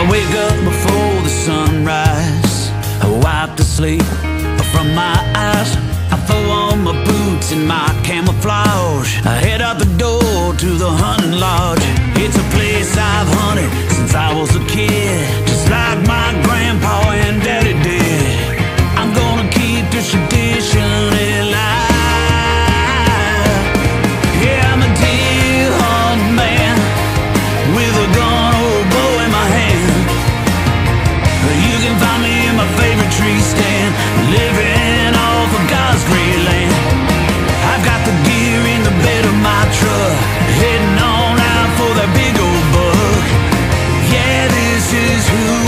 wake up before the sunrise. I wipe the sleep from my eyes. I throw on my boots and my camouflage. I head out the door to the hunting lodge. It's a place I've hunted since I was a kid, just like my grandpa and daddy did. I'm gonna keep this tradition alive. Yeah, I'm a deer hunting man with a gun or a bow in my hand. You can find me in my favorite tree stand, living off of God's great land. I've got the gear in the bed of my truck, heading on out for that big old buck. Yeah, this is who